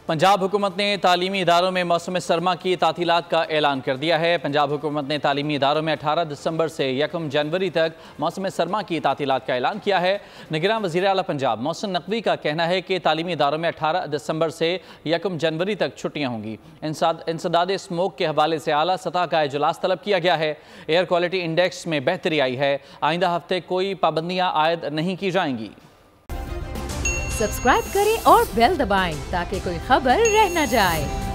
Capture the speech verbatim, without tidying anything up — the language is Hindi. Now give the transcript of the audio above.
पंजाब हुकूमत ने तालीमी इदारों में मौसम सरमा की तातीलात का ऐलान कर दिया है। पंजाब हुकूमत ने तालीमी इदारों में अठारह दिसंबर से यकम जनवरी तक मौसम सरमा की तातीलात का ऐलान किया है। निगरान वज़ीर आला पंजाब मोहसिन नकवी का कहना है कि तालीमी इदारों में अठारह दिसंबर से यकम जनवरी तक छुट्टियाँ होंगी। इंसदाद स्मोक के हवाले से आला सतह का इजलास तलब किया गया है। एयर क्वालिटी इंडेक्स में बेहतरी आई है। आइंदा हफ्ते कोई पाबंदियाँ आयद नहीं की जाएंगी। सब्सक्राइब करें और बेल दबाएं ताकि कोई खबर रह न जाए।